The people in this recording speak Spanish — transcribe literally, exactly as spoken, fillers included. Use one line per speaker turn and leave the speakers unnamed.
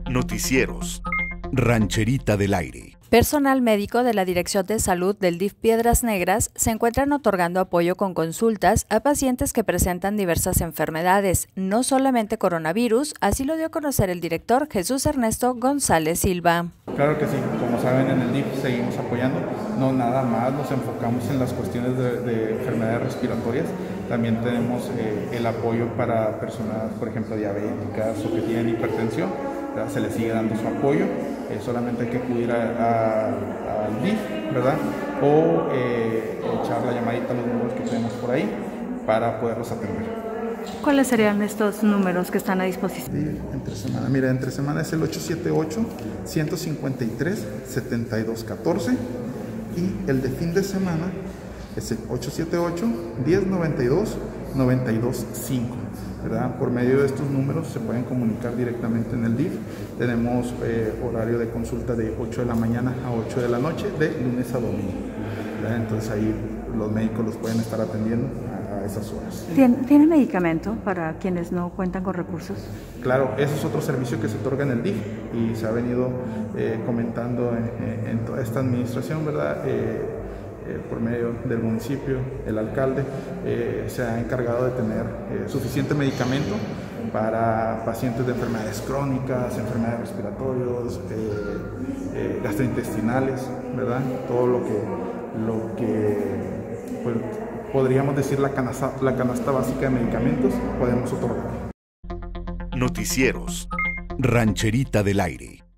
Noticieros. Rancherita del Aire.
Personal médico de la Dirección de Salud del D I F Piedras Negras se encuentran otorgando apoyo con consultas a pacientes que presentan diversas enfermedades, no solamente coronavirus, así lo dio a conocer el director Jesús Ernesto González Silva.
Claro que sí, como saben, en el D I F seguimos apoyando, no nada más nos enfocamos en las cuestiones de, de enfermedades respiratorias, también tenemos eh, el apoyo para personas, por ejemplo, diabéticas o que tienen hipertensión, ¿verdad? Se les sigue dando su apoyo, eh, solamente hay que acudir al D I F, ¿verdad? O eh, echar la llamadita a los números que tenemos por ahí para poderlos atender.
¿Cuáles serían estos números que están a disposición?
Sí, entre semana, mira, entre semana es el ocho siete ocho, uno cinco tres, siete dos uno cuatro y el de fin de semana es el ocho siete ocho, uno cero nueve dos, nueve dos cinco. ¿verdad? Por medio de estos números se pueden comunicar directamente en el D I F. Tenemos eh, horario de consulta de ocho de la mañana a ocho de la noche, de lunes a domingo. ¿verdad? Entonces ahí los médicos los pueden estar atendiendo a esas horas.
¿Tiene, ¿Tiene medicamento para quienes no cuentan con recursos?
Claro, ese es otro servicio que se otorga en el D I F y se ha venido eh, comentando en, en toda esta administración, ¿verdad? Eh, eh, por medio del municipio, el alcalde eh, se ha encargado de tener eh, suficiente medicamento para pacientes de enfermedades crónicas, enfermedades respiratorias, eh, eh, gastrointestinales, ¿verdad? Todo lo que, lo que pues, podríamos decir la canasta, la canasta básica de medicamentos podemos otorgar.
Noticieros. Rancherita del Aire.